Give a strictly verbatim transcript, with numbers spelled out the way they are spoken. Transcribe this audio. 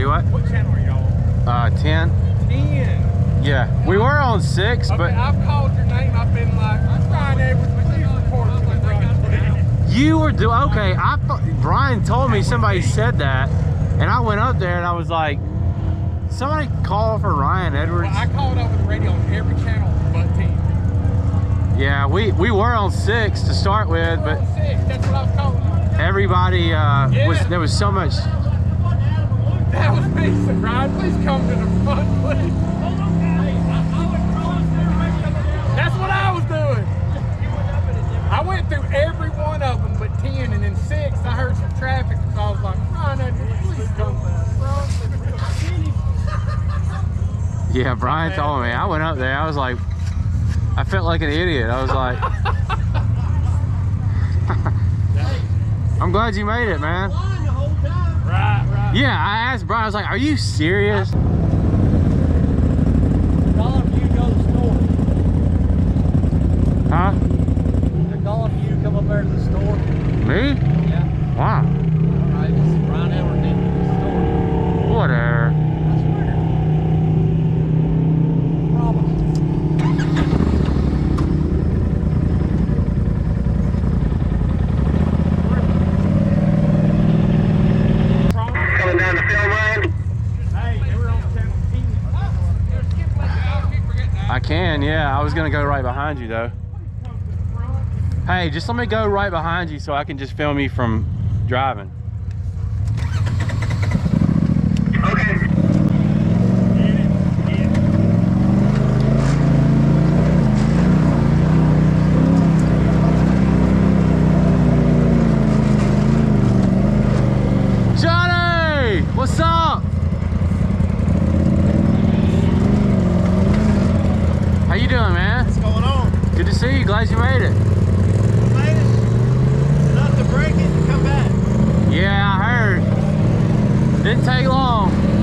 Do what? What channel are y'all on? Uh, ten. ten. Yeah, we were on six, Okay, but I've called your name. I've been like, I'm Brian Edwards, but please report to the Brian, please. you were doing okay. I thought Brian told me somebody said that, and I went up there and I was like, somebody call for Ryan Edwards. Well, I called over the radio on every channel but ten. Yeah, we we were on six to start with, but on six. That's what I was calling. everybody uh, Yeah. was there was so much. That was me, so Brian. Please come to the front, please. That's what I was doing. I went through every one of them but ten, and then six, I heard some traffic, so I was like, Brian Edwards, please come to the front. Yeah, Brian told me. I went up there. I was like, I felt like an idiot. I was like, I'm glad you made it, man. Right, right. Yeah, I asked Brian. I was like, are you serious? All of you go to the store. Huh? They're calling for you to come up there to the store. Me? Yeah. Wow. Alright, this is Brian Edwards in the store. Whatever. I swear. Promise. Coming down the field line. Hey, they were on channel ten. I can, yeah. I was gonna go right behind you though. Hey, just let me go right behind you so I can just film you from driving. Okay. Johnny! What's up? How you doing, man? What's going on? Good to see you. Glad you made it. Made it. Enough to break it and come back. Yeah, I heard. Didn't take long.